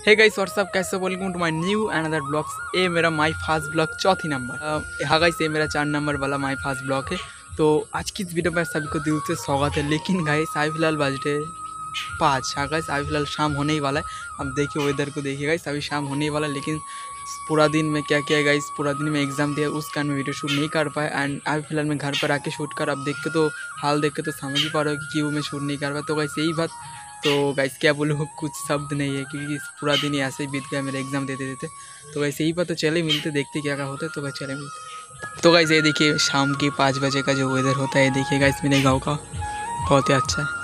Hey guys what's up, कैसे हो? Welcome to my new another blogs. ये मेरा माय फर्स्ट ब्लॉग चौथी नंबर। हाँ गाइस, ये मेरा 4 नंबर वाला माय फर्स्ट ब्लॉग है। तो आज की इस वीडियो में सभी को दिल से स्वागत है। लेकिन गाइस अभी फिलहाल बजटे 5। हाँ गाइस, अभी फिलहाल शाम होने ही वाला है। अब देखिए वेदर को, देखिए गाइस अभी शाम होने ही वाला है। लेकिन पूरा दिन में क्या किया गाइस, पूरा दिन में एग्जाम दिया, उस कारण में वीडियो शूट नहीं कर पाया। एंड अभी फिलहाल मैं घर पर आके शूट कर, अब देख के तो हाल देख के तो समझ ही पा रहा हो कि क्यों मैं शूट नहीं कर पाया। तो गाइस यही बात, तो गाइस क्या बोलूँ, कुछ शब्द नहीं है क्योंकि पूरा दिन ही ऐसे ही बीत गया मेरे एग्जाम देते देते। तो गाइस यही बात, तो चले मिलते, देखते क्या क्या होता है। तो गाइस चले मिलते। तो गाइस ये देखिए शाम की 5 बजे का जो वेदर होता है, ये देखिए गाइस मेरे गाँव का बहुत ही अच्छा है।